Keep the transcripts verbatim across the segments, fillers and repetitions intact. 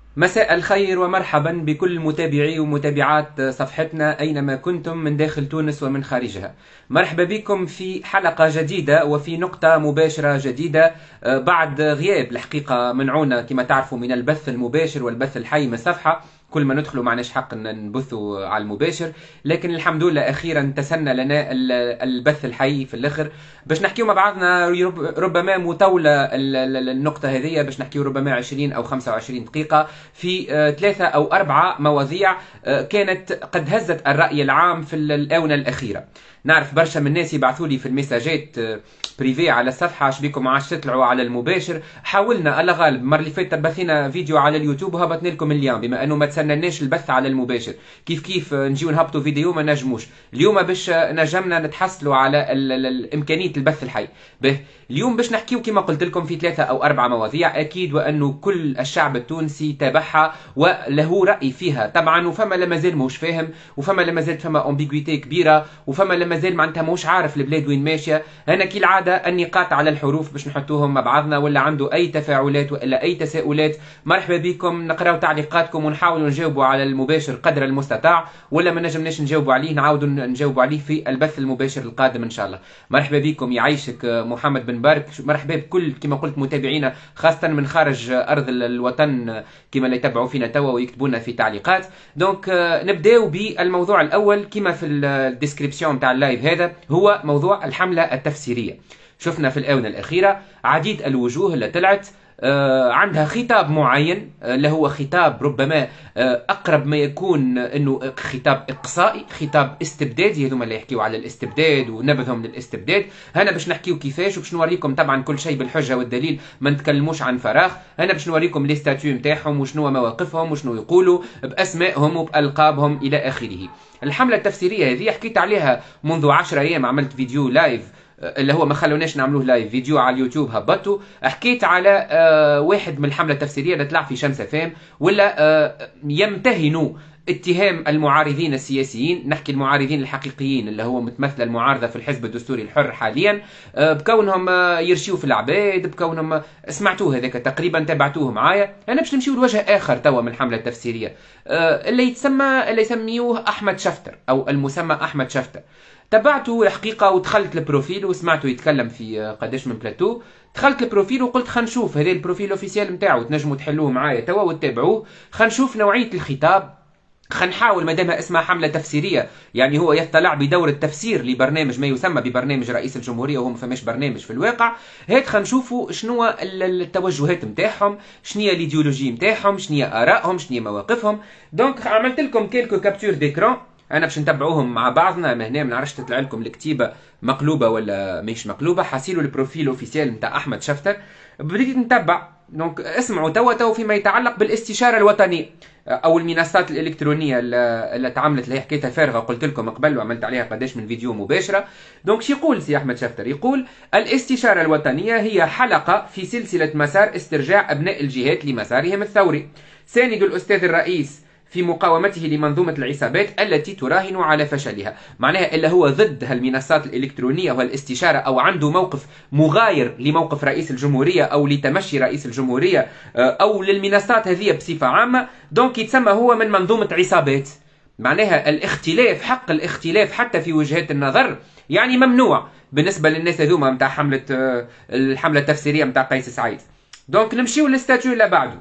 مساء الخير ومرحبا بكل متابعي ومتابعات صفحتنا أينما كنتم من داخل تونس ومن خارجها. مرحبا بكم في حلقة جديدة وفي نقطة مباشرة جديدة بعد غياب الحقيقة منعونا كما تعرفوا من البث المباشر والبث الحي من الصفحة. كل ما ندخلوا معناش حق نبثوا على المباشر، لكن الحمد لله أخيرا تسنى لنا البث الحي في الآخر باش نحكيو مع بعضنا. ربما مطولة النقطة هذه باش نحكيو ربما عشرين أو خمسة وعشرين دقيقة في ثلاثة أو أربعة مواضيع كانت قد هزت الرأي العام في الآونة الأخيرة. نعرف برشا من الناس يبعثوا لي في المساجات بريفي على الصفحه اش بيكم عاش تطلعوا على المباشر. حاولنا الله غالب المره اللي فاتت بثينا فيديو على اليوتيوب وهبطنا لكم اليوم بما انه ما تسنناش البث على المباشر. كيف كيف نجيو نهبطوا فيديو ما نجموش اليوم باش نجمنا نتحصلوا على امكانيه البث الحي. به اليوم باش نحكيو كما قلت لكم في ثلاثه او اربعه مواضيع اكيد وانه كل الشعب التونسي تابعها وله راي فيها طبعا، وفما لما زال موش فاهم وفما لما زال فما امبيغويتي كبيره وفما لما زال معناتها موش عارف البلاد وين ماشيه. انا كي العاده النقاط على الحروف باش نحطوهم مع بعضنا، ولا عنده اي تفاعلات ولا اي تساؤلات مرحبا بكم نقراو تعليقاتكم ونحاولوا نجاوبوا على المباشر قدر المستطاع، ولا ما نجمناش نجاوبوا عليه نعاودوا نجاوبوا عليه في البث المباشر القادم ان شاء الله. مرحبا بكم يعيشك محمد بن بارك، مرحبا بكل كما قلت متابعينا خاصه من خارج ارض الوطن كما اللي يتبعوا فينا توا ويكتبوا لنا في تعليقات. دونك نبداو بالموضوع الاول كما في الديسكريبسيون تاع اللايف هذا، هو موضوع الحمله التفسيريه. شفنا في الآونة الأخيرة عديد الوجوه اللي طلعت آه عندها خطاب معين آه اللي هو خطاب ربما آه أقرب ما يكون أنه خطاب إقصائي، خطاب استبدادي. هذوما اللي يحكيوا على الاستبداد ونبذهم للاستبداد. هنا باش نحكيو كيفاش وباش نوريكم طبعا كل شيء بالحجة والدليل، ما نتكلموش عن فراغ. هنا باش نوريكم لي ستاتيو نتاعهم وشنو مواقفهم وشنو يقولوا بأسمائهم وبألقابهم إلى آخره. الحملة التفسيرية هذه حكيت عليها منذ عشرة أيام، عملت فيديو لايف اللي هو ما خلوناش نعملوه لايف، فيديو على اليوتيوب هبطته حكيت على آه واحد من الحمله التفسيريه اللي طلع في شمس فام ولا آه يمتهنوا اتهام المعارضين السياسيين، نحكي المعارضين الحقيقيين اللي هو متمثل المعارضه في الحزب الدستوري الحر حاليا، آه بكونهم آه يرشيوا في العباد، بكونهم آه سمعتوه هذاك تقريبا تابعتوه معايا. انا باش نمشيو لوجه اخر توا من الحمله التفسيريه آه اللي يتسمى اللي يسميوه احمد شفتر او المسمى احمد شفتر. تبعته الحقيقه ودخلت البروفيل وسمعته يتكلم في قداش من بلاتو. دخلت البروفيل وقلت خلينا نشوف هذا البروفيل الاوفيسيال نتاعو تنجموا تحلوه معايا توا وتتابعوه، خلينا نشوف نوعيه الخطاب. خلينا نحاول مادام اسمها حمله تفسيريه يعني هو يطلع بدور التفسير لبرنامج ما يسمى ببرنامج رئيس الجمهوريه وهو ما فماش برنامج في الواقع. هيك خلينا نشوفوا شنو التوجهات نتاعهم، شنو هي الايديولوجي نتاعهم، شنو هي ارائهم، شنو هي مواقفهم. دونك عملت لكم كيلكو كابتور ديكران انا باش نتبعوهم مع بعضنا. ما هنا ما نعرفش تطلع لكم الكتيبه مقلوبه ولا مش مقلوبه. حاسيلوا البروفيل اوفيسيال نتاع احمد شفتر بديت نتبع. دونك اسمعوا توا توا فيما يتعلق بالاستشاره الوطنيه او المنصات الالكترونيه اللي تعاملت اللي حكيتها فارغه قلت لكم قبل وعملت عليها قداش من فيديو مباشره. دونك شي يقول سي احمد شفتر؟ يقول الاستشاره الوطنيه هي حلقه في سلسله مسار استرجاع ابناء الجهات لمسارهم الثوري، ساند الاستاذ الرئيس في مقاومته لمنظومة العصابات التي تراهن على فشلها. معناها إلا هو ضد هالمنصات الإلكترونية والاستشارة أو عنده موقف مغاير لموقف رئيس الجمهورية أو لتمشي رئيس الجمهورية أو للمنصات هذه بصفة عامة. دونك يتسمى هو من منظومة عصابات. معناها الاختلاف، حق الاختلاف حتى في وجهات النظر يعني ممنوع بالنسبة للناس هذوما متاع حملة الحملة التفسيرية متاع قيس سعيد. دونك نمشيو للستاتيو اللي بعده.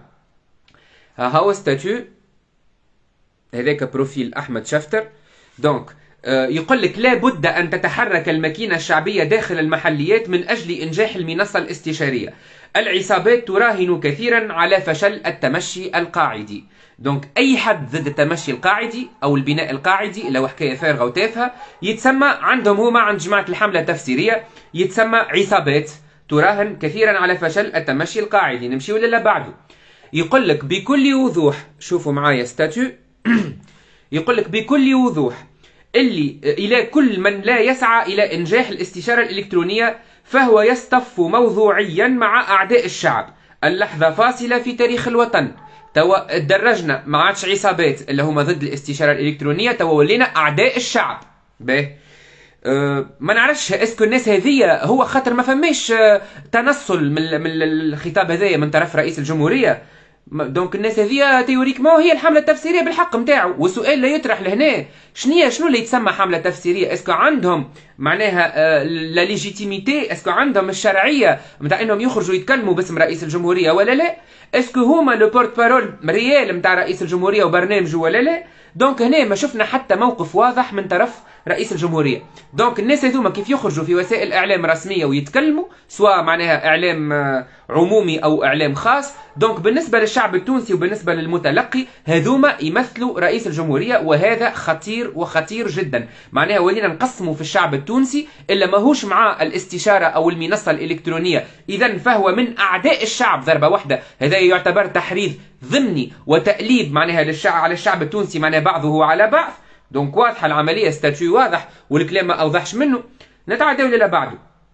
ها هو ستاتيو هذاك بروفيل احمد شفتر. دونك آه يقول لك لا بد ان تتحرك الماكينه الشعبيه داخل المحليات من اجل انجاح المنصه الاستشاريه. العصابات تراهن كثيرا على فشل التمشي القاعدي. دونك اي حد ضد التمشي القاعدي او البناء القاعدي اللي هو حكايه فارغه وتافهه يتسمى عندهم هما عند جماعه الحمله التفسيريه يتسمى عصابات تراهن كثيرا على فشل التمشي القاعدي. نمشيو للي بعده. يقول لك بكل وضوح، شوفوا معايا ستاتيو يقول لك بكل وضوح اللي إلى كل من لا يسعى إلى إنجاح الاستشارة الإلكترونية فهو يصطف موضوعيا مع أعداء الشعب. اللحظة فاصلة في تاريخ الوطن. توا تدرجنا ما عادش عصابات اللي هما ضد الاستشارة الإلكترونية، توا ولينا أعداء الشعب. باهي أه ما نعرفش اسكو الناس هذية هو خاطر ما فماش أه تنصل من, من الخطاب هذايا من طرف رئيس الجمهورية. دونك الناس هذيا تيوريكمون هي الحمله التفسيريه بالحق نتاعو. والسؤال اللي يطرح لهنا شنو شنو اللي يتسمى حمله تفسيريه؟ اسكو عندهم معناها آه لا ليجيتيميتي، اسكو عندهم الشرعيه نتاع انهم يخرجوا يتكلموا باسم رئيس الجمهوريه ولا لا؟ اسكو هما لو بورت بارول ريال نتاع رئيس الجمهوريه وبرنامجه ولا لا؟ دونك هنا ما شفنا حتى موقف واضح من طرف رئيس الجمهوريه. دونك الناس هذوما كيف يخرجوا في وسائل اعلام رسميه ويتكلموا، سواء معناها اعلام عمومي او اعلام خاص، دونك بالنسبه للشعب التونسي وبالنسبه للمتلقي هذوما يمثلوا رئيس الجمهوريه، وهذا خطير وخطير جدا. معناها ولينا نقسموا في الشعب التونسي الا ماهوش مع الاستشاره او المنصه الالكترونيه، اذا فهو من اعداء الشعب ضربه واحده. هذا يعتبر تحريض ضمني وتأليب معناها للشعب على الشعب التونسي، معناها بعضه على بعض. دونك واضحه العمليه، ستاتيو واضح والكلام ما اوضحش منه. نتعداو الى بعده.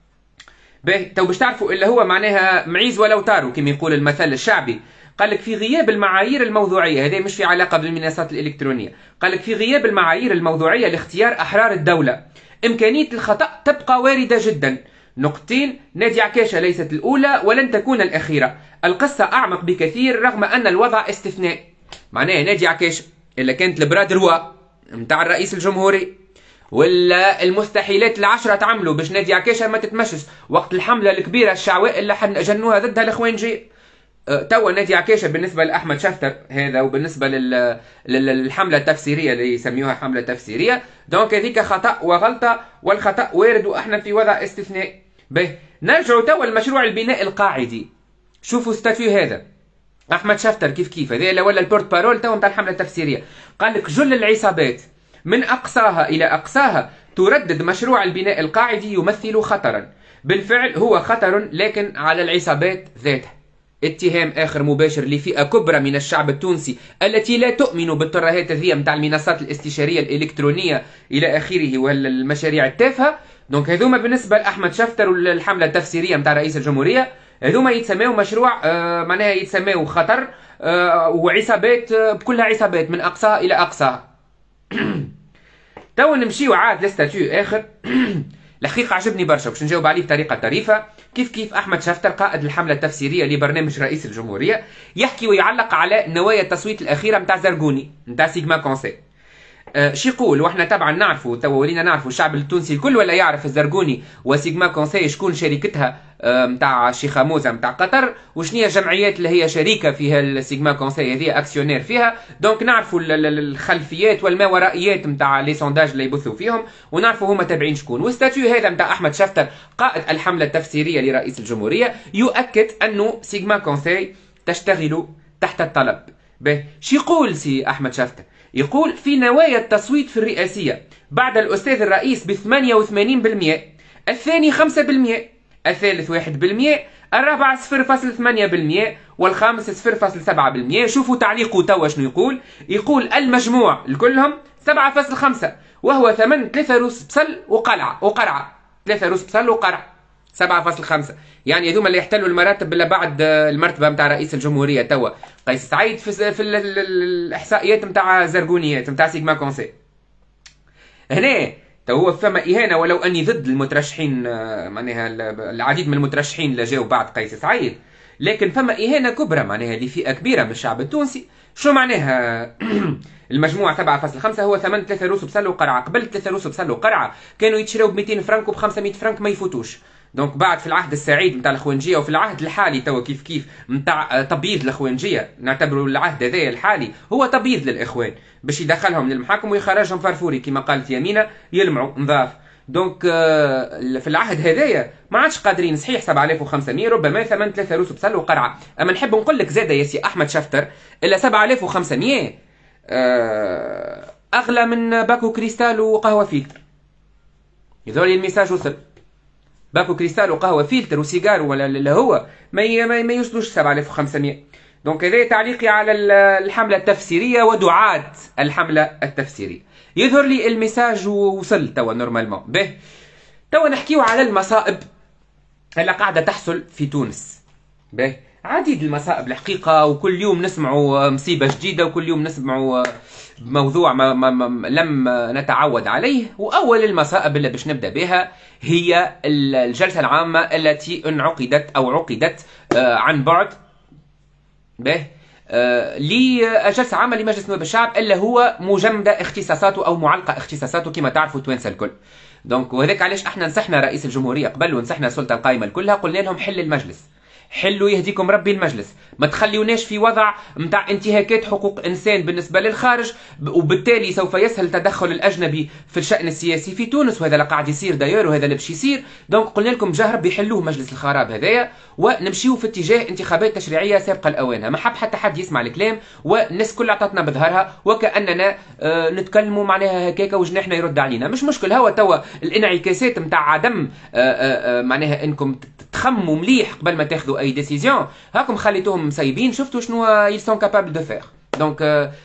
باهي تو باش تعرفوا اللي هو معناها معيز ولو طاروا كما يقول المثل الشعبي. قال لك في غياب المعايير الموضوعيه، هذا مش في علاقه بالمنصات الالكترونيه، قال لك في غياب المعايير الموضوعيه لاختيار احرار الدوله امكانيه الخطا تبقى وارده جدا. نقطتين: نادي عكاشه ليست الاولى ولن تكون الاخيره، القصه اعمق بكثير رغم ان الوضع استثنائي. معناها نادي عكاشه الا كانت البرادروا نتاع الرئيس الجمهوري ولا المستحيلات العشرة تعملوا باش نادي عكاشه ما تتمشش وقت الحمله الكبيره الشعواء اللي جنوها ضدها الاخوانجيه. أه توا نادي عكاشه بالنسبه لاحمد شفتر هذا، وبالنسبه لل... للحمله التفسيريه اللي يسميوها حمله تفسيريه، دونك هذيك خطا وغلطه، والخطا وارد واحنا في وضع استثنائي. باهي نرجعوا توا لمشروع البناء القاعدي. شوفوا ستاتيو هذا احمد شفتر كيف كيف هذا ولا البورت بارول توا نتاع الحمله التفسيريه. قال لك جل العصابات من اقصاها الى اقصاها تردد مشروع البناء القاعدي يمثل خطرا. بالفعل هو خطر، لكن على العصابات ذاتها. اتهام اخر مباشر لفئه كبرى من الشعب التونسي التي لا تؤمن بالترهات هذه نتاع المنصات الاستشاريه الالكترونيه الى اخره ولا المشاريع التافهه. دونك هذوما بالنسبه لاحمد شفتر والحمله التفسيريه نتاع رئيس الجمهوريه، هذوما يتسموا مشروع آه معناها يتسموا خطر آه وعصابات آه بكلها عصابات من اقصاها الى اقصاها. تو نمشيو عاد لستاتيو اخر الحقيقه عجبني برشا باش نجاوب عليه بطريقه طريفه. كيف كيف احمد شفتر قائد الحمله التفسيريه لبرنامج رئيس الجمهوريه يحكي ويعلق على نوايا التصويت الاخيره نتاع زرقوني نتاع سيجما كونسي. أه شي يقول، واحنا طبعا نعرفوا تو ولينا نعرفوا الشعب التونسي الكل ولا يعرف الزرقوني وسيجما كونسي شكون شركتها نتاع أه شيخ موزه نتاع قطر، وشنو هي الجمعيات اللي هي شريكه فيها السيجما كونسي هذه اكسيونير فيها. دونك نعرفوا الخلفيات والماورائيات نتاع لي سونداج اللي يبثوا فيهم، ونعرفوا هما تابعين شكون. والستاتيو هذا نتاع احمد شفتر قائد الحمله التفسيريه لرئيس الجمهوريه يؤكد انه سيجما كونسي تشتغل تحت الطلب. به شي يقول سي احمد شفتر؟ يقول في نوايا التصويت في الرئاسية بعد الأستاذ الرئيس ب ثمانية وثمانين بالمئة، الثاني خمسة بالمئة، الثالث واحد بالمئة، الرابع صفر فاصلة ثمانية بالمئة، والخامس صفر فاصلة سبعة بالمئة. شوفوا تعليقه توا شنو يقول. يقول المجموع الكلهم سبعة فاصلة خمسة، وهو ثمن ثلاثة روس بصل وقلعة وقرعة ثلاثة روس بصل وقرعة سبعة فاصلة خمسة. يعني هذوما اللي يحتلوا المراتب الا بعد المرتبه نتاع رئيس الجمهوريه توا. قيس سعيد في, في الاحصائيات نتاع زرقونيات نتاع سيجما كونسي. هنا تو هو فما اهانه، ولو اني ضد المترشحين معناها العديد من المترشحين اللي جاوا بعد قيس سعيد، لكن فما اهانه كبرى معناها لفئه كبيره من الشعب التونسي. شو معناها؟ المجموع سبعة فاصلة خمسة هو ثمن ثلاثة روس بصل وقرعه. قبل ثلاثة روس بصل وقرعه كانوا يتشراو ب مئتين فرنك وب خمسمئة فرنك ما يفوتوش. دونك بعد في العهد السعيد نتاع الاخوانجيه وفي العهد الحالي توا كيف كيف نتاع تبييض الاخوانجيه، نعتبروا العهد هذايا الحالي هو تبييض للاخوان باش يدخلهم للمحاكم ويخرجهم فرفوري كما قالت يمينه يلمعوا نظاف. دونك في العهد هذايا ما عادش قادرين، صحيح سبعة آلاف وخمسمئة ربما ثمن ثلاثة روس بصل وقرعه، اما نحب نقول لك زاده يا سي احمد شفتر الا سبعة آلاف وخمسمئة اغلى من باكو كريستال وقهوه فلتر. يظهر لي الميساج وصل. باكو كريستال وقهوه فلتر وسيجار ولا اللي هو ما ما يوصلوش سبعة آلاف وخمسمئة. دونك هذا تعليقي على الحمله التفسيريه ودعاة الحمله التفسيريه. يظهر لي الميساج وصل توا نورمالمون. به توا نحكيو على المصائب اللي قاعده تحصل في تونس. به عديد المصائب الحقيقه، وكل يوم نسمعوا مصيبه جديده، وكل يوم نسمعوا موضوع ما ما ما لم نتعود عليه. واول المصائب اللي باش نبدا بها هي الجلسه العامه التي انعقدت او عقدت عن بعد به آه لجلسه عامه لمجلس نواب الشعب الا هو مجمده اختصاصاته او معلقه اختصاصاته كما تعرفوا التوانسه الكل. دونك وهذاك علاش احنا نصحنا رئيس الجمهوريه قبل ونصحنا السلطه القائمه كلها، قلنا لهم حل المجلس، حلوا يهديكم ربي المجلس، ما تخليوناش في وضع متاع انتهاكات حقوق انسان بالنسبه للخارج، وبالتالي سوف يسهل التدخل الاجنبي في الشان السياسي في تونس، وهذا اللي قاعد يصير داير وهذا اللي باش يصير. دونك قلنا لكم جاه ربي حلوه مجلس الخراب هذايا، ونمشيو في اتجاه انتخابات تشريعيه سابقه لاوانها. ما حب حتى حد يسمع الكلام، والناس كلها عطاتنا بظهرها وكاننا آه نتكلموا معناها هكاكا وجناحنا يرد علينا. مش مشكل، هو توا الانعكاسات نتاع عدم آه آه معناها انكم تخموا مليح قبل ما تاخذوا اي ديسيزيون، هاكم خليتوهم مسيبين، شفتوا شنو ils sont capables de faire. دونك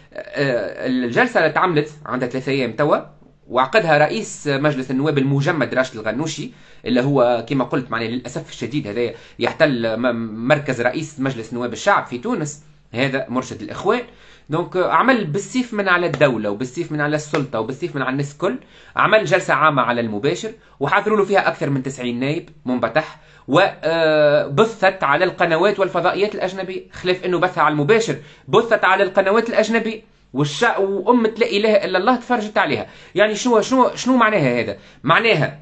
الجلسه اللي تعملت عندها ثلاثة ايام توا، وعقدها رئيس مجلس النواب المجمد راشد الغنوشي، اللي هو كما قلت معناه للاسف الشديد هذا يحتل مركز رئيس مجلس نواب الشعب في تونس، هذا مرشد الاخوان. دونك عمل بالسيف من على الدولة وبالسيف من على السلطة وبالسيف من على الناس الكل، عمل جلسة عامة على المباشر وحاضروا له فيها أكثر من تسعين نائب منبطح، وبثت على القنوات والفضائيات الأجنبية، خلاف أنه بثها على المباشر بثت على القنوات الأجنبية، والشا وأمة لا إله إلا الله تفرجت عليها. يعني شنو شنو شنو معناها هذا؟ معناها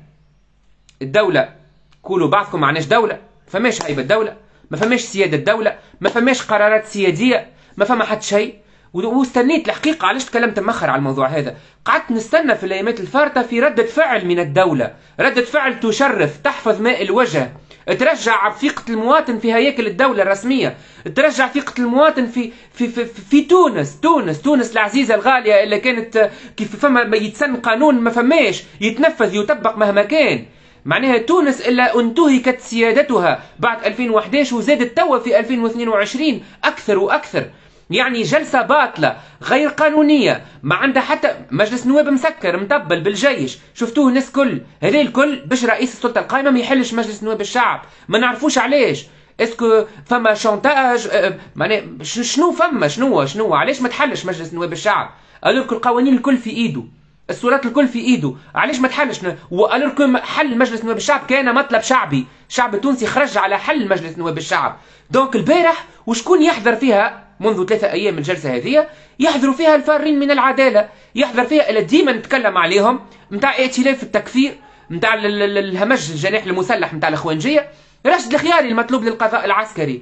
الدولة قولوا بعضكم معناش دولة، فماش هيبة الدولة، ما فماش سيادة الدولة، ما فماش قرارات سيادية، ما فما حد شيء. واستنيت الحقيقة، علاش تكلمت مأخر على الموضوع هذا؟ قعدت نستنى في الأيامات الفارطة في ردة فعل من الدولة، ردة فعل تشرف، تحفظ ماء الوجه، ترجع ثقة المواطن في هياكل الدولة الرسمية، ترجع ثقة المواطن في في في, في, في تونس، تونس تونس العزيزة الغالية اللي كانت كيف فما يتسن قانون ما فماش يتنفذ يطبق مهما كان. معناها تونس إلا انتهكت سيادتها بعد ألفين وأحد عشر وزادت توا في ألفين واثنين وعشرين أكثر وأكثر. يعني جلسة باطلة غير قانونية، ما عندها حتى مجلس نواب مسكر مطبل بالجيش، شفتوه الناس كل هذا الكل باش رئيس السلطة القائمة ما يحلش مجلس نواب الشعب. ما نعرفوش علاش، اسكو فما شونتاج معناها شنو فما شنو شنو علاش ما تحلش مجلس نواب الشعب؟ قالوا لكم القوانين الكل في ايده، الصورات الكل في ايده، علاش ما تحلش؟ وقالوا لكم حل مجلس نواب الشعب كان مطلب شعبي، الشعب التونسي خرج على حل مجلس نواب الشعب. دونك البارح وشكون يحضر فيها منذ ثلاثة أيام من الجلسة هذه؟ يحضروا فيها الفارين من العدالة، يحضر فيها اللي ديما نتكلم عليهم نتاع ائتلاف التكفير، نتاع الهمج الجناح المسلح نتاع الإخوانجية، راشد الخياري المطلوب للقضاء العسكري،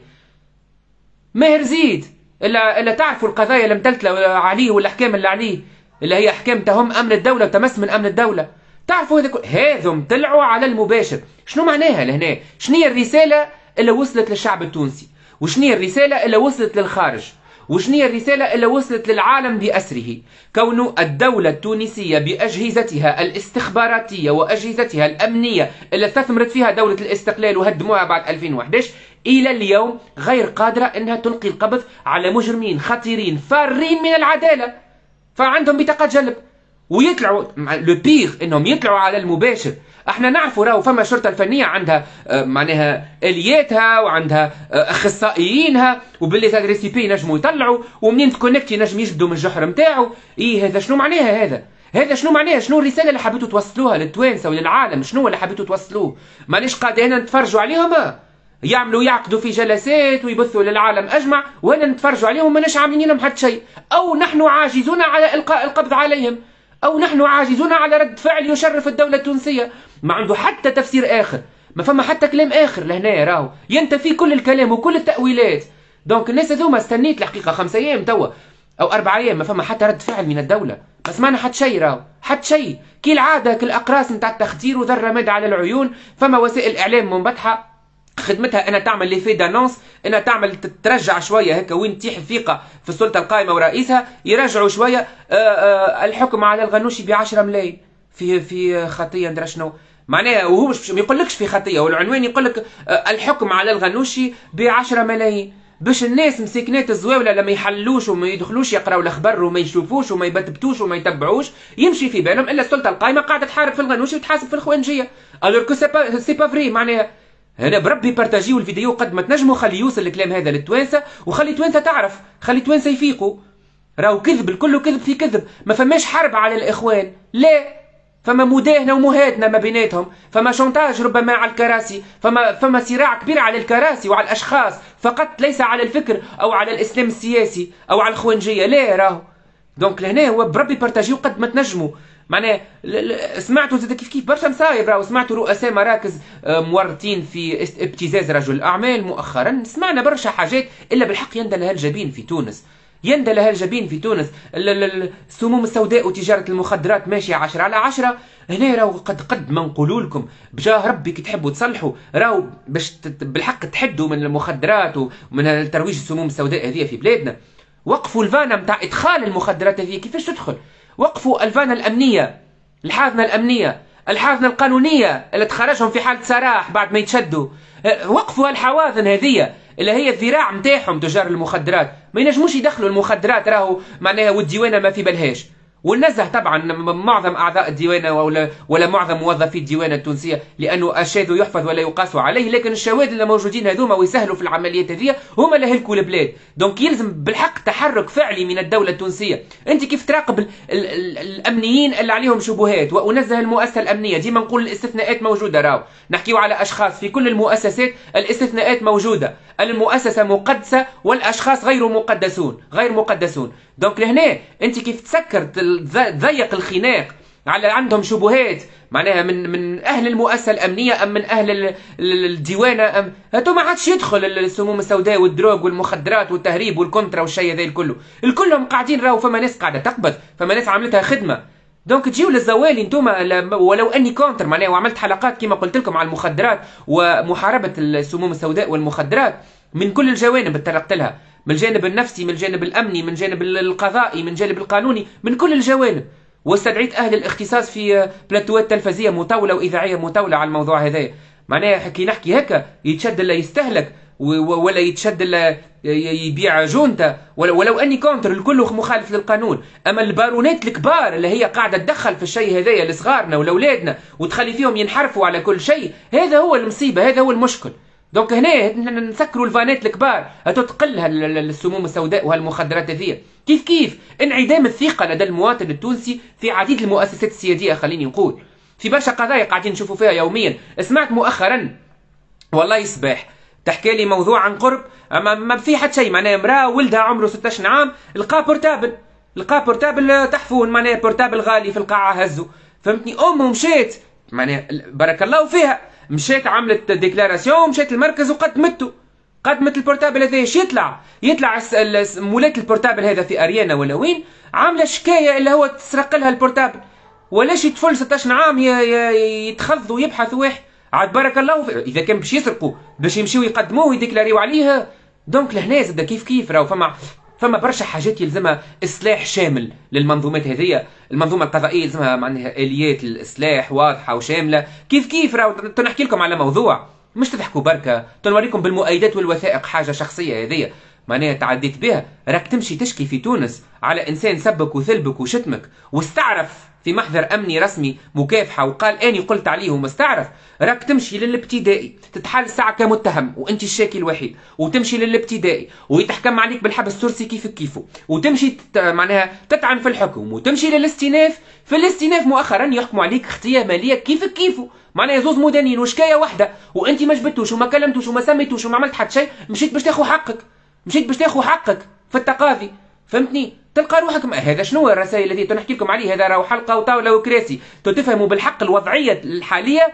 ماهر زيد إلا إلا تعرفوا القضايا المتلتلة عليه والأحكام اللي عليه اللي هي أحكام تهم أمن الدولة وتمس من أمن الدولة، تعرفوا هذا هذم طلعوا على المباشر. شنو معناها لهنا؟ شنو هي الرسالة اللي وصلت للشعب التونسي؟ وشنية الرسالة اللي وصلت للخارج؟ وشنية الرسالة اللي وصلت للعالم بأسره؟ كون الدولة التونسية بأجهزتها الاستخباراتية وأجهزتها الأمنية اللي استثمرت فيها دولة الاستقلال وهدموها بعد ألفين وأحد عشر إلى اليوم غير قادرة أنها تلقي القبض على مجرمين خطيرين فارين من العدالة، فعندهم بطاقة جلب ويطلعوا لو بيغ انهم يطلعوا على المباشر. احنا نعرفوا راهو فما الشرطه الفنيه عندها آه معناها الياتها وعندها آه اخصائيينها، وباللي تاع ريسيبي ينجموا يطلعوا، ومنين تكونكت ينجم يجبدوا من الجحر نتاعو. ايه هذا شنو معناها؟ هذا هذا شنو معناها؟ شنو الرساله اللي حبيتوا توصلوها للتوانسه وللعالم؟ شنو اللي حبيتوا توصلوه؟ مانيش قادرين نتفرجوا عليهم يعملوا يعقدوا في جلسات ويبثوا للعالم اجمع، وانا نتفرجوا عليهم ماناش عاملين لهم حتى شيء، او نحن عاجزون على القاء القبض عليهم، أو نحن عاجزون على رد فعل يشرف الدولة التونسية. ما عنده حتى تفسير آخر، ما فما حتى كلام آخر لهنا راهو ينتفي كل الكلام وكل التأويلات. دونك الناس هذوما استنيت الحقيقة خمسة أيام توا أو أربع أيام، ما فما حتى رد فعل من الدولة، ما سمعنا حتى شيء راهو، حتى شيء. كي العادة كالأقراص نتاع التخدير وذر رماد على العيون. فما وسائل إعلام منبطحة خدمتها انها تعمل لي في دانونس، انها تعمل ترجع شويه هكا وين تيح الثقه في السلطه القائمه ورئيسها، يرجعوا شويه آآ آآ الحكم على الغنوشي ب عشرة ملايين في في خطيه ندرى شنو معناها، وهو مش ما يقولكش في خطيه، والعنوان يقول لك الحكم على الغنوشي ب عشرة ملايين، باش الناس مسكنات الزواوله لما يحلوش وما يدخلوش يقراوا الاخبار وما يشوفوش وما يبتبتوش وما يتبعوش يمشي في بالهم الا السلطه القائمه قاعده تحارب في الغنوشي وتحاسب في الخوانجيه. الوغ كو سي با سي با فري. معناها هنا بربي بارتاجيو الفيديو قد ما تنجموا، خلي يوصل الكلام هذا للتوانسه، وخلي توانسه تعرف، خلي توانسه يفيقوا. راهو كذب الكل كذب في كذب، ما فماش حرب على الاخوان، لا فما مداهنه ومهادنه ما بيناتهم، فما شونتاج ربما على الكراسي، فما فما صراع كبير على الكراسي وعلى الاشخاص فقط، ليس على الفكر او على الاسلام السياسي او على الخوانجيه، لا راهو. دونك لهنا هو بربي بارتاجيو قد ما تنجموا. معناها سمعتوا زاد كيف كيف برشا مصايب، راهو سمعتوا رؤساء مراكز مورطين في ابتزاز رجل الاعمال مؤخرا، سمعنا برشا حاجات الا بالحق يندى لها الجبين في تونس، يندى لها الجبين في تونس. السموم السوداء وتجاره المخدرات ماشيه عشرة على عشرة. هنا راهو قد قد ما نقولوا لكم بجاه ربي كي تحبوا تصلحوا، راهو باش بالحق تحدوا من المخدرات ومن ترويج السموم السوداء هذه في بلادنا. وقفوا الفانا نتاع ادخال المخدرات هذه كيفاش تدخل، وقفوا الفانا الامنيه، الحاضنه الامنيه، الحاضنه القانونيه اللي تخرجهم في حاله سراح بعد ما يتشدوا. وقفوا الحواضن هذه اللي هي الذراع نتاعهم تجار المخدرات، ما ينجموش يدخلوا المخدرات راهو معناها والديوانه ما في بالهاش. وننزه طبعا معظم اعضاء الديوانه ولا ولا معظم موظفي الديوانه التونسيه، لانه الشاذ يحفظ ولا يقاس عليه، لكن الشواذ اللي موجودين هذوما ويسهلوا في العمليات هذه هما اللي هلكوا البلاد. دونك يلزم بالحق تحرك فعلي من الدوله التونسيه. انت كيف تراقب ال ال ال الامنيين اللي عليهم شبهات، وانزه المؤسسه الامنيه، ديما نقول الاستثناءات موجوده، راهو نحكيو على اشخاص في كل المؤسسات الاستثناءات موجوده، المؤسسه مقدسه والاشخاص غير مقدسون غير مقدسون. دونك لهنا انت كيف تسكر تضيق الخناق على عندهم شبهات معناها من من اهل المؤسسه الامنيه ام من اهل الديوانه، ام هاتو ما عادش يدخل السموم السوداء والدروغ والمخدرات والتهريب والكونترا والشيء هذا الكله، الكلهم قاعدين راهو فما ناس قاعده تقبض، فما ناس عملتها خدمه. دونك تجيو للزوالي انتوما، ولو اني كونتر معناها وعملت حلقات كما قلت لكم على المخدرات ومحاربه السموم السوداء والمخدرات من كل الجوانب، اتطرقت لها من الجانب النفسي، من الجانب الامني، من الجانب القضائي، من الجانب القانوني، من كل الجوانب. واستدعيت اهل الاختصاص في بلاتوات تلفزيه مطوله واذاعيه مطوله على الموضوع هذايا. معناها كي نحكي هكا يتشد لا يستهلك ولا يتشد لا يبيع جونتا، ولو اني كونتر الكل مخالف للقانون. اما البارونات الكبار اللي هي قاعده تدخل في الشيء هذايا لصغارنا ولاولادنا وتخلي فيهم ينحرفوا على كل شيء، هذا هو المصيبه، هذا هو المشكل. دونك هنا نسكروا الفانات الكبار، هتتقل السموم السوداء وهالمخدرات هذه. كيف كيف انعدام الثقه لدى المواطن التونسي في عديد المؤسسات السياديه، خليني نقول في برشا قضايا قاعدين نشوفوا فيها يوميا. سمعت مؤخرا والله صباح تحكي لي موضوع عن قرب، اما ما في حد شيء، معناها امراه ولدها عمره ستة عشر عام لقى بورتابل، لقى بورتابل تحفون، معناها بورتابل غالي في القاعه هزوا، فهمتني؟ امه مشيت معناها بارك الله فيها، مشيت عملت ديكلاراسيون، مشيت المركز وقدمته، قدمت البورتابل هذا. ايش يطلع؟ يطلع مولات البورتابل هذا في اريانا ولا وين عامله شكايه اللي هو تسرق لها البورتابل، ولاش يطفل ستة عشر عام يتخذ ويبحث واحد عاد بارك الله في... اذا كان باش يسرقوا باش يمشيو يقدموه ويديكلاريو عليها. دونك لهنا زاد كيف كيف راهو فما فما برشا حاجات يلزمها اصلاح شامل للمنظومات هذه. المنظومه القضائيه يلزمها معناها اليات الاصلاح واضحه وشامله. كيف كيف راهو تنحكي لكم على موضوع مش تضحكوا بركه، تنوريكم بالمؤيدات والوثائق حاجه شخصيه هذه معناها تعديت بها. راك تمشي تشكي في تونس على انسان سبك وثلبك وشتمك واستعرف في محضر امني رسمي مكافحه وقال اني قلت عليه ومستعرف، راك تمشي للابتدائي تتحال الساعه كمتهم وانت الشاكي الوحيد، وتمشي للابتدائي ويتحكم عليك بالحبس الترسي كيف كيفه، وتمشي تت... معناها تطعن في الحكم، وتمشي للاستئناف. في الاستئناف مؤخرا يحكموا عليك اختيار ماليه كيف كيفه، معناها زوز مدنيين وشكايه واحده، وانت ما جبتوش وما كلمتوش وما سميتوش وما عملت حتى شيء، مشيت باش تاخذ حقك، مشيت باش تاخذ حقك في التقاضي، فهمتني؟ تلقى روحك هذا شنو الرسائل التي تنحكي لكم عليه؟ هذا راهو حلقه وطاوله وكراسي تفهموا بالحق الوضعيه الحاليه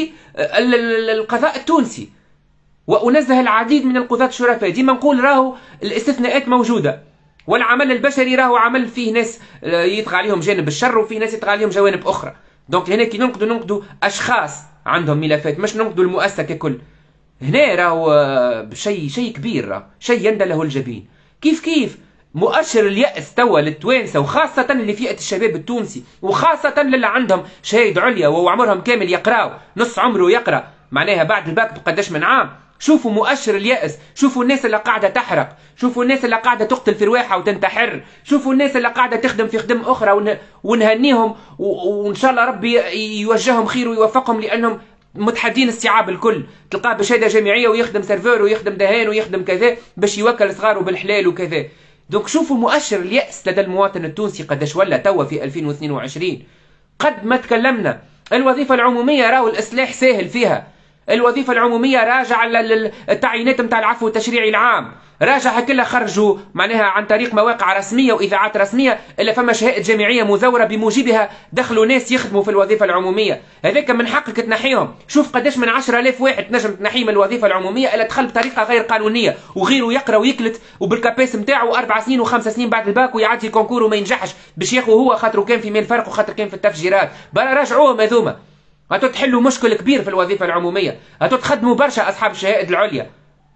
للقضاء التونسي. وانزه العديد من القضاة الشرفاء، ديما نقول راهو الاستثناءات موجوده، والعمل البشري راهو عمل فيه ناس يطغى عليهم جانب الشر وفيه ناس يطغى عليهم جوانب اخرى. دونك هنا كي ننقدوا ننقدوا اشخاص عندهم ملفات، مش ننقدوا المؤسسه ككل. هنا راهو شيء شيء كبير، راهو شيء يندى له الجبين. كيف كيف مؤشر اليأس توا للتوانسه، وخاصة لفئة الشباب التونسي، وخاصة للي عندهم شهادة عليا وهو عمرهم كامل يقراو، نص عمره يقرا معناها بعد الباك بقداش من عام. شوفوا مؤشر اليأس، شوفوا الناس اللي قاعدة تحرق، شوفوا الناس اللي قاعدة تقتل في رواحها وتنتحر، شوفوا الناس اللي قاعدة تخدم في خدم أخرى، ونهنيهم وإن شاء الله ربي يوجههم خير ويوفقهم، لأنهم متحدين استيعاب الكل. تلقاه بشهادة جامعية ويخدم سيرفور ويخدم دهان ويخدم كذا باش يوكل صغاره بالحلال وكذا. دونك شوفوا مؤشر اليأس لدى المواطن التونسي قداش ولا توا في ألفين واثنين وعشرين. قد ما تكلمنا الوظيفة العمومية راهو الإصلاح ساهل فيها. الوظيفة العمومية راجع التعيينات نتاع العفو التشريعي العام، راجع كلها خرجوا معناها عن طريق مواقع رسمية وإذاعات رسمية، إلا فما شهادة جامعية مزورة بموجبها دخلوا ناس يخدموا في الوظيفة العمومية. هذاك من حقك تنحيهم. شوف قداش من عشرة آلاف واحد تنجم تنحيه من الوظيفة العمومية إلا دخل بطريقة غير قانونية، وغيره يقرأ ويكلت وبالكابيس نتاعو أربع سنين وخمس سنين بعد الباك ويعدي الكونكور وما ينجحش باش ياخذ هو خاطره كان في مين فرق وخاطر كان في التفجيرات. بلا راجعوهم هذوما. هاتو تحلوا مشكل كبير في الوظيفة العمومية، هاتو تخدموا برشا أصحاب الشهائد العليا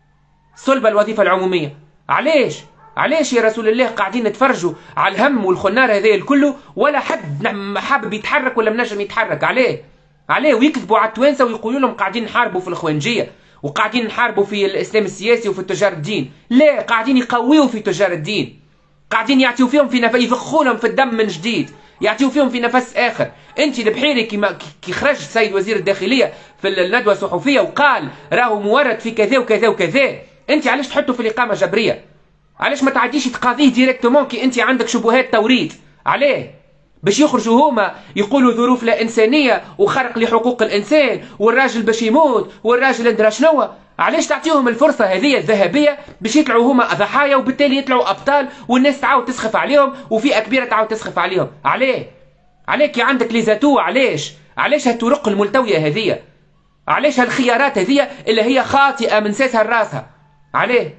صلب الوظيفة العمومية. علاش؟ علاش يا رسول الله قاعدين نتفرجوا على الهم والخنار هذا الكله ولا حد حابب يتحرك ولا منجم يتحرك؟ عليه؟ عليه؟ ويكذبوا على التوانسة ويقولوا لهم قاعدين نحاربوا في الإخوانجية وقاعدين نحاربوا في الإسلام السياسي وفي تجار الدين. لا، قاعدين يقويوا في تجار الدين، قاعدين يعطيو فيهم في نفس، يفخونهم في الدم من جديد، يعطيو فيهم في نفس آخر. أنت البحيري كي كي خرج السيد وزير الداخلية في الندوة الصحفية وقال راهو مورد في كذا وكذا وكذا، أنت علاش تحطه في الإقامة الجبرية؟ علاش ما تعديش تقاضيه ديريكتومون كي أنت عندك شبهات توريد؟ عليه؟ باش يخرجوا هما يقولوا ظروف لا إنسانية وخرق لحقوق الإنسان والراجل باش يموت والراجل ندرى شنو؟ علاش تعطيهم الفرصة هذه الذهبية باش يطلعوا هما ضحايا وبالتالي يطلعوا أبطال والناس تعاود تسخف عليهم وفئة كبيرة تعاود تسخف عليهم؟ عليه؟ عليه كي عندك ليزاتو؟ علاش؟ علاش هالطرق الملتوية هذه؟ علاش هالخيارات هذه اللي هي خاطئة من ساسها لراسها؟ عليه؟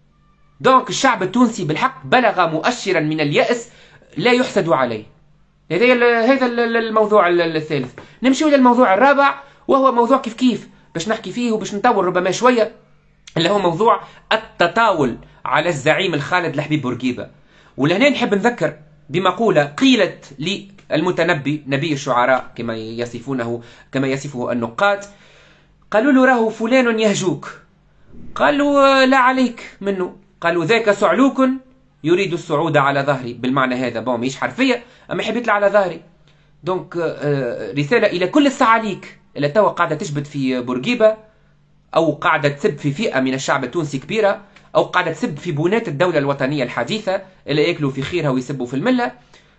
دونك الشعب التونسي بالحق بلغ مؤشرا من اليأس لا يحسد عليه. هذا هذا الموضوع الثالث. نمشي إلى الموضوع الرابع وهو موضوع كيف كيف باش نحكي فيه وباش نطول ربما شوية، اللي هو موضوع التطاول على الزعيم الخالد الحبيب بورقيبة. ولهنا نحب نذكر بمقولة قيلت للمتنبي نبي الشعراء كما يصفونه كما يصفه النقاد. قالوا له راهو فلان يهجوك، قالوا لا عليك منه، قالوا ذاك صعلوك يريد الصعود على ظهري، بالمعنى هذا بون مش حرفية أما يحب يطلع على ظهري. دونك رسالة إلى كل الصعاليك اللي توا قاعدة تجبد في بورقيبة أو قاعدة تسب في فئة من الشعب التونسي كبيرة أو قاعدة تسب في بنات الدولة الوطنية الحديثة اللي يأكلوا في خيرها ويسبوا في الملة.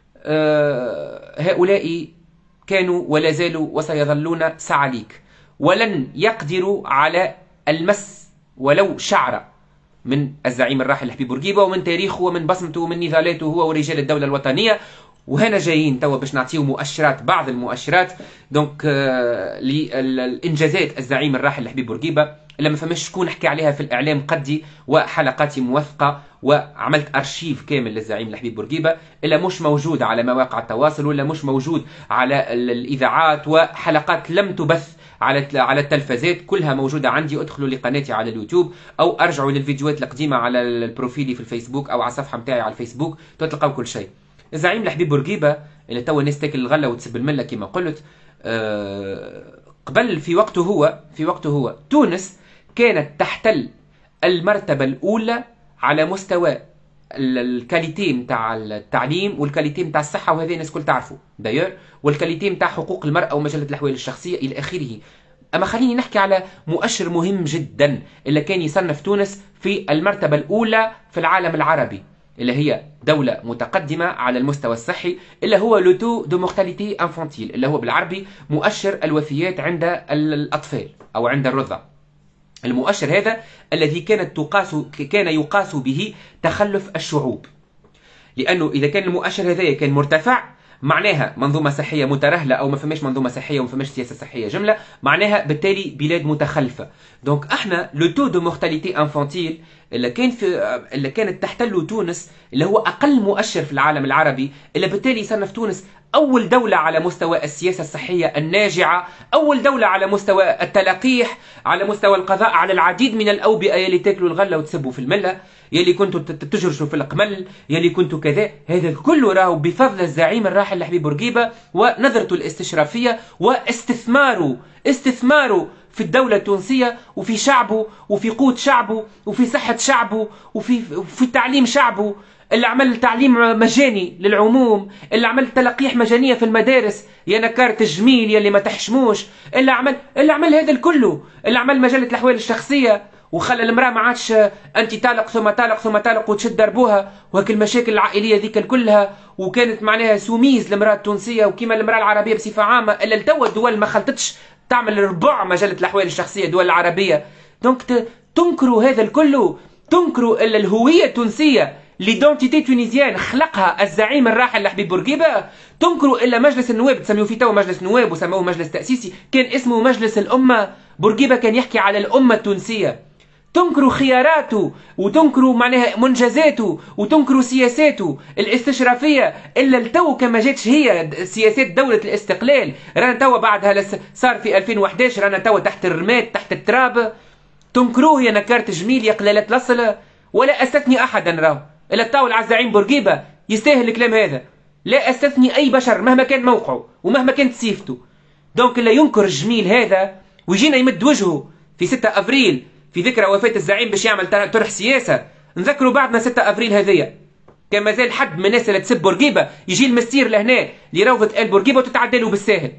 هؤلاء كانوا ولا زالوا وسيظلون صعاليك ولن يقدروا على المس ولو شعرة من الزعيم الراحل حبيب بورقيبة ومن تاريخه ومن بصمته ومن نضالاته هو ورجال الدولة الوطنية. وهنا جايين توا باش نعطيو مؤشرات، بعض المؤشرات دونك آه للانجازات الزعيم الراحل حبيب بورقيبة اللي ما فماش شكون حكي عليها في الاعلام قدي وحلقاتي موثقه وعملت ارشيف كامل للزعيم الحبيب بورقيبة الا مش موجود على مواقع التواصل ولا مش موجود على الاذاعات، وحلقات لم تبث على على التلفزات كلها موجوده عندي. ادخلوا لقناتي على اليوتيوب او ارجعوا للفيديوهات القديمه على البروفيلي في الفيسبوك او على الصفحه نتاعي على الفيسبوك تلقاو كل شيء. الزعيم الحبيب بورقيبة اللي توا الناس تاكل الغله وتسب المله كما قلت، أه قبل في وقته هو في وقته هو تونس كانت تحتل المرتبه الاولى على مستوى الكاليتي نتاع التعليم والكاليتي نتاع الصحه، وهذا الناس الكل تعرفوا داير، والكاليتي نتاع حقوق المراه ومجله الاحوال الشخصيه الى اخره. اما خليني نحكي على مؤشر مهم جدا اللي كان يصنف تونس في المرتبه الاولى في العالم العربي، اللي هي دولة متقدمة على المستوى الصحي، اللي هو لو تو دو مورتاليتي انفانتيل، اللي هو بالعربي مؤشر الوفيات عند الأطفال أو عند الرضع. المؤشر هذا الذي كانت تقاس كان يقاس به تخلف الشعوب، لأنه إذا كان المؤشر هذا كان مرتفع معناها منظومة صحية مترهلة أو ما فماش منظومة صحية وما فماش سياسة صحية جملة، معناها بالتالي بلاد متخلفة. دونك احنا لو تو دو مورتاليتي انفانتيل اللي كان في اللي كانت تحتله تونس اللي هو أقل مؤشر في العالم العربي، اللي بالتالي يصنف تونس أول دولة على مستوى السياسة الصحية الناجعة، أول دولة على مستوى التلقيح، على مستوى القضاء على العديد من الأوبئة يلي تاكلوا الغلة وتسبوا في الملة، يلي كنتوا تجرشوا في القمل، يلي كنتوا كذا. هذا كله راهو بفضل الزعيم الراحل حبيب بورقيبة ونظرته الاستشرافية واستثماره استثماره في الدولة التونسية وفي شعبه وفي قوت شعبه وفي صحة شعبه وفي في تعليم شعبه، اللي عمل تعليم مجاني للعموم، اللي عمل تلقيح مجانية في المدارس يا نكار الجميل يلي ما تحشموش، اللي عمل اللي عمل هذا الكله، اللي عمل مجلة الأحوال الشخصية وخلى المراه ما عادش انت طالق ثم طالق ثم طالق وتشد دربوها، وهك المشاكل العائليه ذيك كلها، وكانت معناها سوميز المراه التونسيه وكيما المراه العربيه بصفه عامه، الا لتوا الدول ما خلطتش تعمل ربع مجله الاحوال الشخصيه الدول العربيه. دونك تنكروا هذا الكل، تنكروا الا الهويه التونسيه، ليدونتيتي تونيزيان خلقها الزعيم الراحل لحبيب بورقيبه. تنكروا الا مجلس النواب، تسميوه في توا مجلس نواب وسموه مجلس تاسيسي، كان اسمه مجلس الامه. بورقيبه كان يحكي على الامه التونسيه. تنكروا خياراته وتنكروا معناها منجزاته وتنكروا سياساته الاستشرافيه، الا لتو كما جاتش هي سياسات دوله الاستقلال. رانا توا بعدها صار في ألفين وأحد عشر، رانا توا تحت الرماد تحت التراب. تنكروه يا نكارت جميل يا قلالة الاصل. ولا استثني احدا راهو الا الطاول على الزعيم بورقيبه يستاهل الكلام هذا. لا استثني اي بشر مهما كان موقعه ومهما كانت سيفته. دونك اللي ينكر الجميل هذا ويجينا يمد وجهه في ستة افريل في ذكرى وفاه الزعيم باش يعمل طرح سياسه، نذكروا بعضنا ستة افريل هذيا كان مازال حد من الناس اللي تسب بورقيبه يجي المستير لهنا لروضه ال بورقيبه وتتعدى له بالساهل.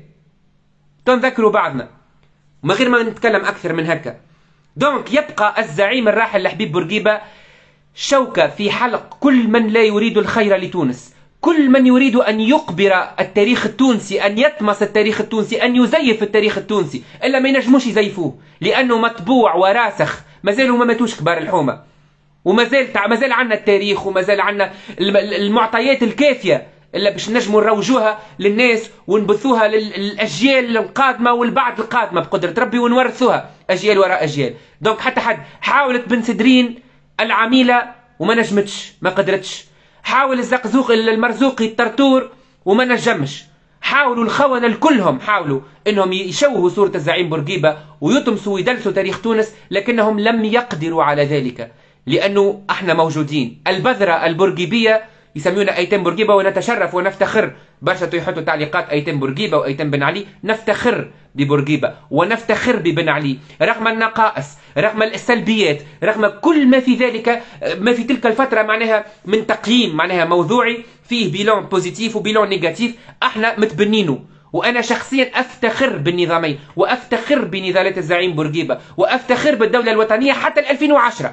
تنذكروا بعضنا من غير ما نتكلم اكثر من هكا. دونك يبقى الزعيم الراحل لحبيب بورقيبه شوكة في حلق كل من لا يريد الخير لتونس، كل من يريد أن يقبر التاريخ التونسي، أن يطمس التاريخ التونسي، أن يزيف التاريخ التونسي، إلا ما ينجموش يزيفوه لأنه مطبوع وراسخ. مازالوا ما ماتوش كبار الحومة، ومازال مازال عندنا التاريخ ومازال عندنا المعطيات الكافية إلا باش نجموا نروجوها للناس ونبثوها للأجيال القادمة والبعد القادمة بقدرة ربي، ونورثوها أجيال وراء أجيال. دونك حتى حد حاولت بن سدرين العميلة وما نجمتش ما قدرتش، حاول الزقزوق المرزوقي الطرطور وما نجمش، حاولوا الخونة الكلهم حاولوا انهم يشوهوا صورة الزعيم بورقيبة ويطمسوا ويدلسوا تاريخ تونس، لكنهم لم يقدروا على ذلك لانه احنا موجودين. البذرة البورقيبية يسميونا ايتام بورقيبة ونتشرف ونفتخر. برشا يحطوا تعليقات ايتام بورقيبة وايتام بن علي، نفتخر ببورقيبة ونفتخر ببن علي رغم النقائص، رغم السلبيات، رغم كل ما في ذلك، ما في تلك الفترة معناها من تقييم معناها موضوعي فيه بيلون بوزيتيف وبيلون نيجاتيف احنا متبنينه. وانا شخصيا افتخر بالنظامين وافتخر بنضالات الزعيم بورقيبة وافتخر بالدولة الوطنية حتى ألفين وعشرة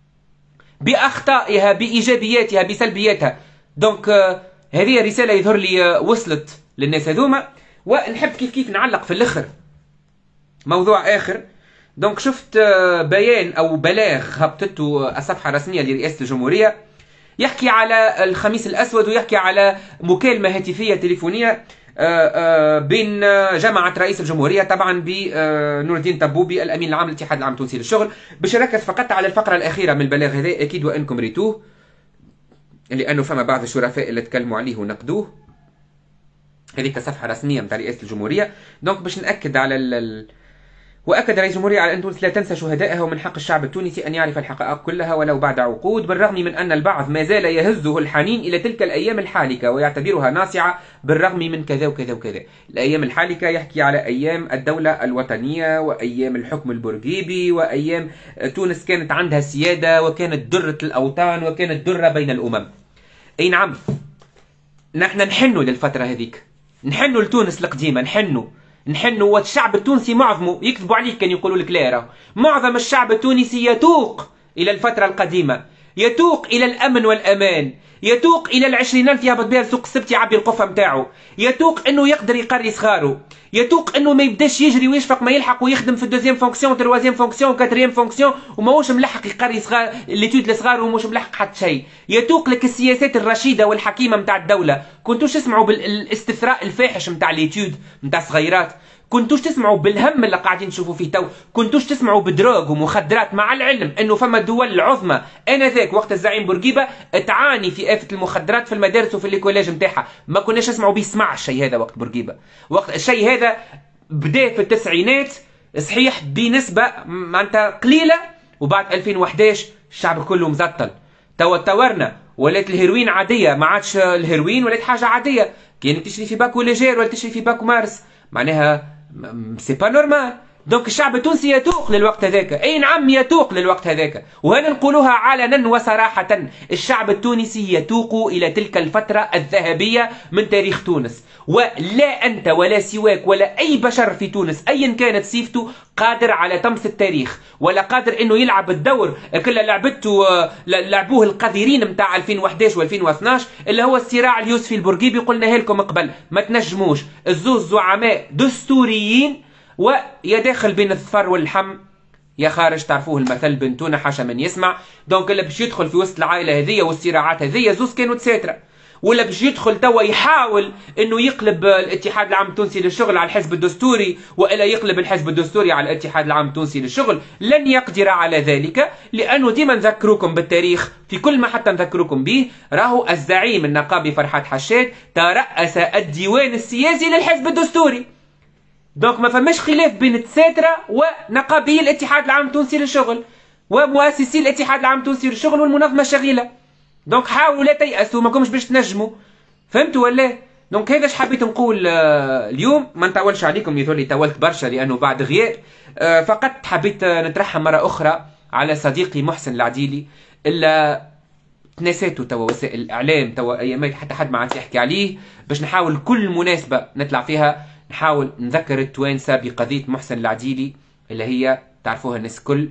باخطائها بايجابياتها بسلبياتها. دونك آه هذه رسالة يظهر لي آه وصلت للناس هذوما. ونحب كيف كيف نعلق في الاخر موضوع اخر. دونك شفت آه بيان او بلاغ هبطته الصفحة الرسمية لرئاسة الجمهورية يحكي على الخميس الاسود ويحكي على مكالمة هاتفية تليفونية بين جامعة رئيس الجمهورية طبعا بنور الدين طبوبي الأمين العام للاتحاد العام التونسي للشغل. باش نركز فقط على الفقرة الأخيرة من البلاغ هذا أكيد وأنكم ريتوه لأنه فما بعض الشرفاء اللي تكلموا عليه ونقدوه. هذيك صفحة رسمية متاع رئاسة الجمهورية. دونك باش نأكد على ال... وأكد رئيس الجمهورية على أن تونس لا تنسى شهدائها ومن حق الشعب التونسي أن يعرف الحقائق كلها ولو بعد عقود، بالرغم من أن البعض ما زال يهزه الحنين إلى تلك الأيام الحالكة ويعتبرها ناصعة بالرغم من كذا وكذا وكذا. الأيام الحالكة يحكي على أيام الدولة الوطنية وأيام الحكم البورقيبي وأيام تونس كانت عندها سيادة وكانت درة الأوطان وكانت درة بين الأمم. أي نعم نحن نحنوا للفترة هذيك، نحنوا لتونس القديمة، نحنوا نحنوا والشعب التونسي معظمه يكذبوا عليك كان يقولوا لك لا راه معظم الشعب التونسي يتوق الى الفتره القديمه، يتوق الى الامن والامان، يتوق الى العشرين ألف يهبط بها لسوق السبت يعبي القفه نتاعو، يتوق انه يقدر يقري صغارو، يتوق انه ما يبداش يجري ويشفق ما يلحق ويخدم في الدوزيام فونكسيون تروازيام فونكسيون كاتريام فونكسيون وماهوش ملحق يقري صغار ليتود لصغار ومش ملحق حتى شيء. يتوق لك السياسات الرشيده والحكيمه نتاع الدوله. كنتوش تسمعوا بالاستثراء الفاحش نتاع ليتود نتاع صغيرات، كنتوش تسمعوا بالهم اللي قاعدين تشوفوا فيه تو، كنتوش تسمعوا بدروغ ومخدرات، مع العلم انه فما الدول العظمى انذاك وقت الزعيم بورقيبه تعاني في آفة المخدرات في المدارس وفي الكوليج نتاعها، ما كناش نسمعوا بيسمع الشيء هذا وقت بورقيبه. وقت الشيء هذا بدا في التسعينات صحيح بنسبه معناتها قليله، وبعد ألفين وأحد عشر الشعب كله مزطل. توا تورنا ولات الهيروين عاديه، ما عادش الهيروين ولات حاجه عاديه، كانت تشري في باكو ليجير ولا تشري في باكو مارس، معناها سي با نورمال. دونك الشعب التونسي يتوق للوقت هذاك، اي نعم يتوق للوقت هذاك، وهنا نقولوها علنا وصراحة، الشعب التونسي يتوق إلى تلك الفترة الذهبية من تاريخ تونس، ولا أنت ولا سواك ولا أي بشر في تونس أيا كانت صفته قادر على طمس التاريخ، ولا قادر انه يلعب الدور كل لعبته لعبوه القذرين متاع ألفين وإحداش وألفين واثناش اللي هو الصراع اليوسفي البورقيبي. قلناها لكم قبل، ما تنجموش الزوز زعماء دستوريين ويا داخل بين الظفر واللحم يا خارج، تعرفوه المثل بنتونا حاشا من يسمع. دونك اللي باش يدخل في وسط العائله هذيا والصراعات هذيا زوز كانوا تساتره، ولا باش يدخل توا يحاول انه يقلب الاتحاد العام التونسي للشغل على الحزب الدستوري، والا يقلب الحزب الدستوري على الاتحاد العام التونسي للشغل، لن يقدر على ذلك، لانه ديما نذكروكم بالتاريخ في كل ما حتى نذكروكم به، راهو الزعيم النقابي فرحات حشاد ترأس الديوان السياسي للحزب الدستوري. دونك ما فماش خلاف بين التساترة ونقابي الاتحاد العام التونسي للشغل ومؤسسي الاتحاد العام التونسي للشغل والمنظمة الشغيلة. دونك حاولوا لا تيأسوا، ما كومش باش تنجموا، فهمتوا ولا؟ دونك هذا اش حبيت نقول اليوم، ما نطولش عليكم يظهر طولت برشا لانه بعد غياب، فقط حبيت نترحم مرة اخرى على صديقي محسن العديلي الا تنسيتوا توا وسائل الاعلام توا ايامات حتى حد ما عاد يحكي عليه، باش نحاول كل مناسبة نطلع فيها نحاول نذكر التوانسة بقضية محسن العديلي اللي هي تعرفوها الناس كل،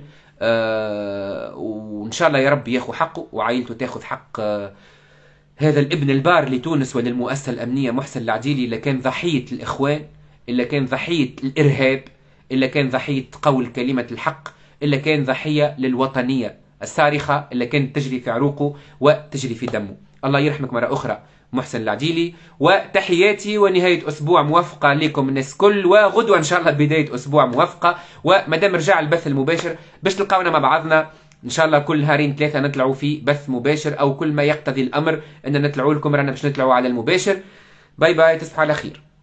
آه وإن شاء الله يا رب ياخذ حقه وعائلته تاخذ حق آه هذا الابن البار لتونس وللمؤسسة الأمنية محسن العديلي، اللي كان ضحية الإخوان، اللي كان ضحية الإرهاب، اللي كان ضحية قول كلمة الحق، اللي كان ضحية للوطنية الصارخة اللي كانت تجري في عروقه وتجري في دمه. الله يرحمك مرة أخرى محسن العديلي، وتحياتي ونهاية أسبوع موفقة لكم الناس كل، وغدوة إن شاء الله بداية أسبوع موفقة، ومدام رجع البث المباشر باش تلقاونا مع بعضنا إن شاء الله كل نهارين ثلاثة نطلعوا في بث مباشر، أو كل ما يقتضي الأمر أن نطلعوا لكم رانا باش نطلعوا على المباشر. باي باي، تصبحوا على خير.